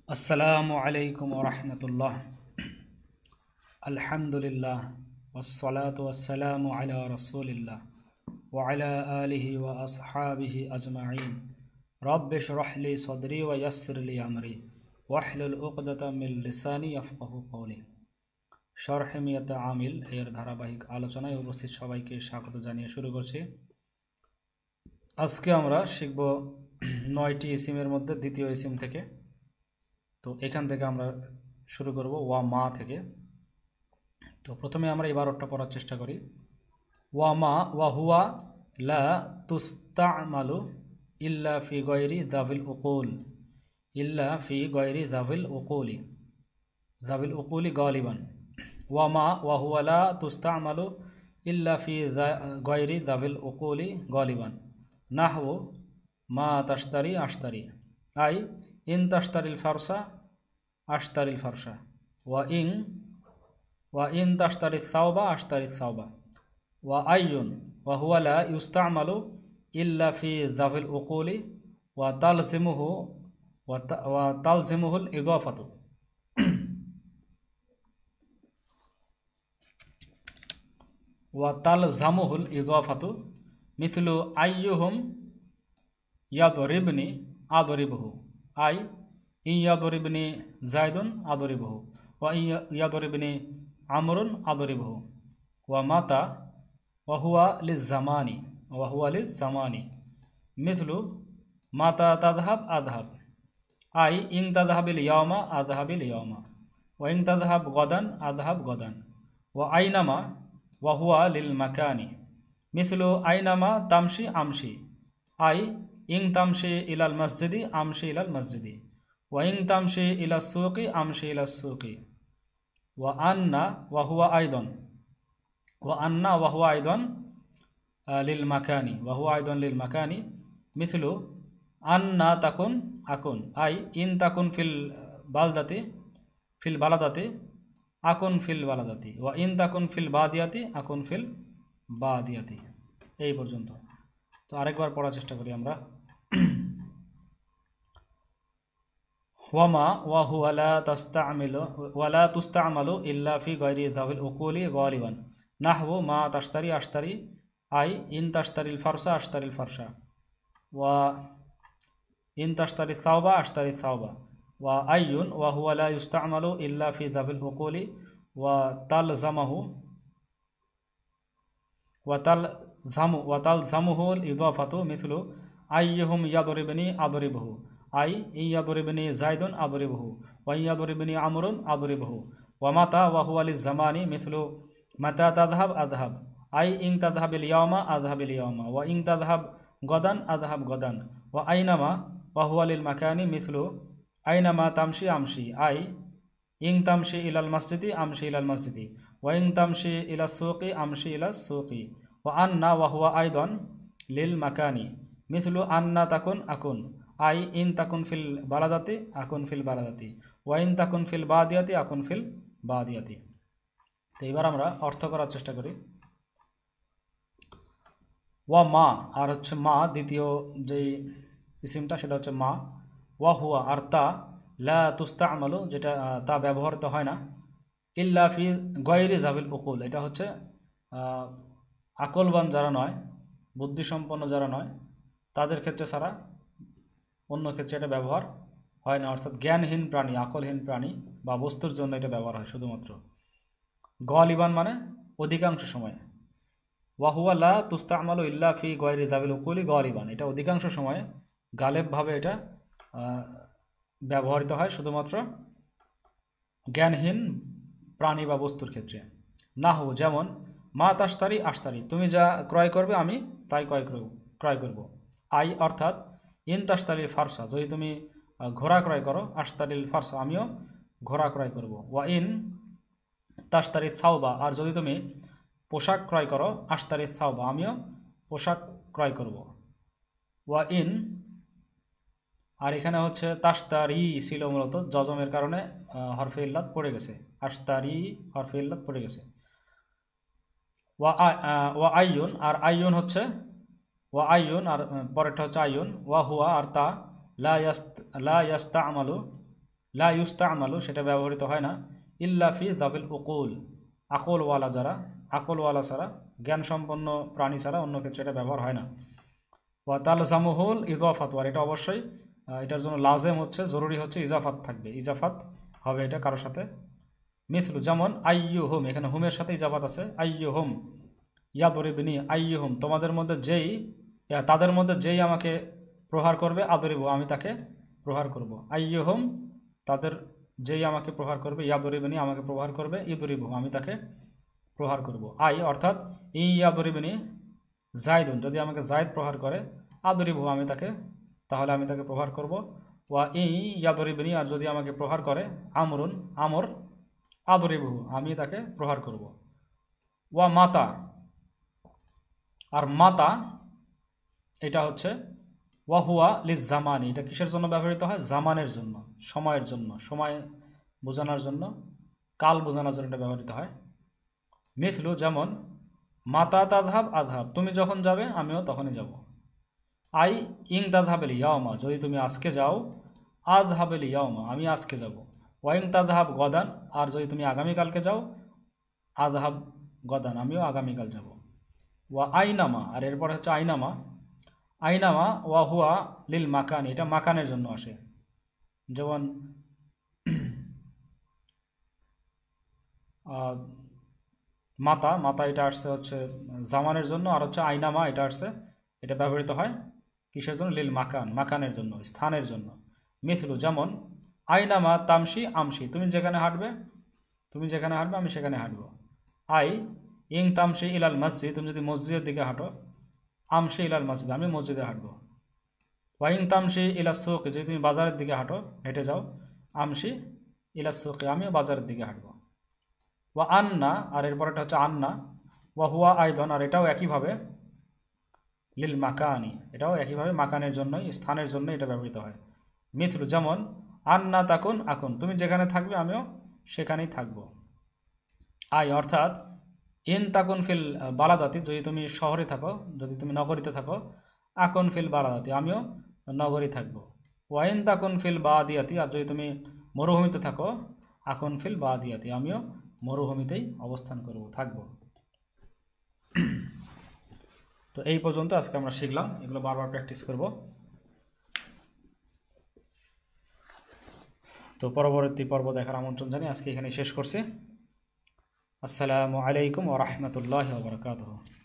আসসালামু আলাইকুম ওয়া রাহমাতুল্লাহ। আলহামদুলিল্লাহ ওয়াসসালাতু ওয়াসসালামু আলা রাসূলিল্লাহ ওয়া আলা আলিহি ওয়া আসহাবিহি আজমাইন। রব্বি ইশরাহ লি সাদরি ওয়া ইয়াসসির লি আমরি ওয়াহলুল উকদাতাম মিন লিসানি ইয়াফকাহু কওলি। শরহে মিয়াতে আমিল এর ধারাবাহিক আলোচনায় উপস্থিত সবাইকে স্বাগত জানিয়ে শুরু করছি। আজকে আমরা শিখব 9টি ইসিমের মধ্যে দ্বিতীয় ইসিম থেকে। তো এখান থেকে আমরা শুরু করব ওয়া মা থেকে। তো প্রথমে আমরা ইবারতটা পড়ার চেষ্টা করি। ওয়া মা ওয়া হুয়া লা তুস্তামালু ইল্লা ফি গায়রি যাবিল উকুল, ইল্লা ফি গায়রি যাবিল উকুলি, যাবিল উকুলি গালিবান। ওয়া মা ওয়া হুয়া লা তুস্তামালু ইল্লা ফি গায়রি যাবিল উকুলি গালিবান। নাহু মা তাশতারি আশতারি, আই ইন তাশতারিল ফারসা আশতারিল ফারসা, ওয়া ইন তাশতারি সাওবা আশতারি সাওবা। ওয়া আইয়ুন ওয়া হুয়া লা ইউস্তামালু ইল্লা ফি যাবিল উকুলি ওয়া তালজিমুহুল ইদাফাতু। ওয়া তালজামুহুল ইদাফাতু মিথলু আইয়ুহুম ইয়াদরিবনি আদরিবহু, আই ইন ইয়াদরিবনি যায়দুন আদরিবহু ওয়া ইন ইয়াদরিবনি আমরুন আদরিবহু। ওয়া মাতা ওয়া হুয়া লিজ-জামানি মিথলু মাতা তাযহাব আযহাব, আই ইন তাযহাবিল ইয়াওমা আযহাবিল ইয়াওমা ওয়া ইন তাযহাব গাদান আযহাব গাদান। ওয়া আইনামা ওয়া হুয়া লিল মাকানি মিথলু আইনামা তামশি আমশি, আই ইন তামশি ইলাল মসজিদি আমশি ইলাল মসজিদি ওয়া ইন তামশি ইলাস সুকি আমশি ইলাস সুকি। ওয়া আন্না ওয়া হুয়া আইদান লিল মাকানি মিথলু আন্না তাকুন আকুন, আই ইন তাকুন ফিল বালাদাতি আকুন ফিল বালাদাতি ওয়া ইন তাকুন ফিল বাদিয়াতি আকুন ফিল বাদিয়াতি। এই পর্যন্ত। তো আরেকবার পড়ার চেষ্টা করি আমরা। ওয়া মা ওয়া হুয়া লা তুস্তামালু ইল্লা ফি গায়রি যাবিল উকুলি গালিবান। নাহু মা তাশতারি আশতারি, আই ইন তাশতারিল ফারসা আশতারিল ফারসা, ওয়া ইন তাশতারি সাওবা আশতারি সাওবা। ওয়া আইয়ুন ওয়া হুয়া লা ইউস্তামালু ইল্লা ফি যাবিল উকুলি ওয়া তালজামুহুল ইদাফাতু মিথলু আইয়ুহুম ইয়াদরিবনি আদরিবহু, আই ইন ইয়াদরিবনি যায়দুন আদরিবহু ওয়া ইন ইয়াদরিবনি আমরুন আদরিবহু। ওয়া মাতা ওয়া হুয়া লিজ-জামানি মিথলু মাতা তাযহাব আযহাব, আই ইন তাযহাবিল ইয়াওমা আযহাবিল ইয়াওমা ওয়া ইন তাযহাব গাদান আযহাব গাদান। ওয়া আইনামা ওয়া হুয়া লিল মাকানি মিথলু আইনামা তামশি আমশি, আই ইন তামশি ইলাল মসজিদি আমশি ইলাল মসজিদি ওয়া ইন তামশি ইলাস সুকি আমশি ইলাস সুকি। ওয়া আন্না ওয়া হুয়া আইদান লিল মাকানি মিথলু আন্না তাকুন আকুন, আই ইন তাকুন ফিল বালাদাতি আকুন ফিল বালাদাতি ওয়া ইন তাকুন ফিল বাদিয়াতি আকুন ফিল বাদিয়াতি। তো এবার আমরা অর্থ করার চেষ্টা করি। ওয়া মা আর হচ্ছে মা, দ্বিতীয় যেই ইসিমটা সেটা হচ্ছে মা। ওয়া হুয়া আর তা, লা তুস্তামালু যেটা তা ব্যবহৃত হয় না, ইল্লা ফি গায়রি যাবিল উকুল এটা হচ্ছে আকলবান যারা নয়, বুদ্ধিসম্পন্ন যারা নয় তাদের ক্ষেত্রে ছাড়া অন্য ক্ষেত্রে এটা ব্যবহার হয় না। অর্থাৎ জ্ঞানহীন প্রাণী, আকলহীন প্রাণী বা বস্তুর জন্য এটা ব্যবহার হয় শুধুমাত্র। গালিবান মানে অধিকাংশ সময়। ওয়া হুয়া লা তুস্তামালু ইল্লা ফি গায়রি যাবিল উকুলি গালিবান, এটা অধিকাংশ সময়ে গালেবভাবে এটা ব্যবহৃত হয় শুধুমাত্র জ্ঞানহীন প্রাণী বা বস্তুর ক্ষেত্রে। নাহু যেমন মা তাশতারি আশতারি, তুমি যা ক্রয় করবে আমি তাই ক্রয় করব। আই অর্থাৎ ইন তাশতারিল ফারসা, যদি তুমি ঘোড়া ক্রয় করো, আশতারিল ফারসা আমিও ঘোড়া ক্রয় করব। ওয়া ইন তাশতারি সাওবা, আর যদি তুমি পোশাক ক্রয় করো, আশতারি সাওবা আমিও পোশাক ক্রয় করব। ওয়া ইন, আর এখানে হচ্ছে তাশতারি ছিল মূলত জজমের কারণে হরফে ইল্লাত পড়ে গেছে, আশতারি হরফে ইল্লাত পড়ে গেছে। ওয়া আইয়ুন আর আইয়ুন হচ্ছে ওয়া আইয়ুন আর পরেরটা হচ্ছে আইয়ুন। ওয়া হুয়া আর তা লা লা ইউস্তামালু সেটা ব্যবহৃত হয় না, ইল্লা ফি যাবিল উকুল আকলওয়ালা যারা, আকলওয়ালা ছাড়া, জ্ঞান সম্পন্ন প্রাণী ছাড়া অন্য ক্ষেত্রে এটা ব্যবহার হয় না। ওয়া তালজামুহুল ইজাফাত, আর এটা অবশ্যই এটার জন্য লাজেম হচ্ছে, জরুরি হচ্ছে ইজাফাত থাকবে, ইজাফাত হবে এটা কারোর সাথে। মিথলু যেমন আইয়ুহুম, এখানে হুমের সাথে ইজাফাত আছে, আইয়ুহুম ইয়াদরিবনি, আইয়ুহুম তোমাদের মধ্যে যেই, তাদের মধ্যে যেই আমাকে প্রহার করবে, আদরিব আমি তাকে প্রহার করব। আইয়ুহুম তাদের যেই আমাকে প্রহার করবে, ইয়াদরিবনি আমাকে প্রহার করবে, ইদরিব আমি তাকে প্রহার করব। আই অর্থাৎ ইয়াদরিবনি জায়দুন যদি আমাকে জায়দ প্রহার করে, আদরিব আমি তাকে, তাহলে আমি তাকে প্রহার করব। ওয়া ইয়াদরিবনি আর যদি আমাকে প্রহার করে আমরুন, আমর, আদরিবহু আমি তাকে প্রহার করব। ওয়া মাতা, আর মাতা এটা হচ্ছে ওয়াহুয়া লিজ জামানি, এটা কিসের জন্য ব্যবহৃত হয়? জামানের জন্য, সময়ের জন্য, সময় বোঝানোর জন্য, কাল বোঝানোর জন্য এটা ব্যবহৃত হয়। মিথলু যেমন মাতা তাধাব আধাব, তুমি যখন যাবে আমিও তখনই যাব। আই ইং তাধাবেল ইয়াওমা, যদি তুমি আজকে যাও, আধাবেল ইয়াওমা আমি আজকে যাব। ওয়াইং তাধাব গদান, আর যদি তুমি আগামীকালকে যাও, আধাব গদান আমিও আগামীকাল যাব। ওয়া আইনামা, আর এরপরে হচ্ছে আইনামা, আইনামা ওয়া হুয়া লিল মাকানি, এটা মাকানের জন্য আসে। যেমন মাতা, মাতা এটা আসছে হচ্ছে জামানের জন্য, আর হচ্ছে আইনামা এটা আসছে, এটা ব্যবহৃত হয় কিসের জন্য? লিল মাকান, মাকানের জন্য, স্থানের জন্য। মিথলু যেমন আইনামা তামসি আমসি, তুমি যেখানে হাঁটবে, তুমি যেখানে হাঁটবে আমি সেখানে হাঁটব। আই ইং তামসি ইলাল মসজিদ, তুমি যদি মসজিদের দিকে হাঁটো, আমসি ইলাল মসজিদ আমি মসজিদে হাঁটবো। ওয়াইং তামসি ইলা সুক, যদি তুমি বাজারের দিকে হাঁটো, হেঁটে যাও, আমসি ইলা সুকে আমিও বাজারের দিকে হাঁটবো। ওয়া আন্না, আর এরপরটা হচ্ছে আন্না, ওয়া হুয়া আইদন, আর এটাও একইভাবে লিল মাকানি, এটাও একইভাবে মাকানের জন্যই, স্থানের জন্য এটা ব্যবহৃত হয়। মিথলু যেমন আন্না তাকুন আকুন, তুমি যেখানে থাকবে আমিও সেখানেই থাকবো। আই অর্থাৎ ইন তাকুন ফিল বালাদাতি, যদি তুমি শহরে থাকো, যদি তুমি নগরীতে থাকো, আকুন ফিল বালাদাতি আমিও নগরী থাকবো। ওয়াইন তাকুন ফিল বাদিয়াতি, আর যদি তুমি মরুভূমিতে থাকো, আকুন ফিল বাদিয়াতি আমিও মরুভূমিতেই অবস্থান করব, থাকবো। তো এই পর্যন্ত আজকে আমরা শিখলাম, এগুলো বারবার প্র্যাকটিস করব। তো পরবর্তী পর্ব দেখার আমন্ত্রণ জানিয়ে আজকে এখানে শেষ করছি। আসসালামু আলাইকুম ওয়া রাহমাতুল্লাহি ওয়া বারাকাতুহু।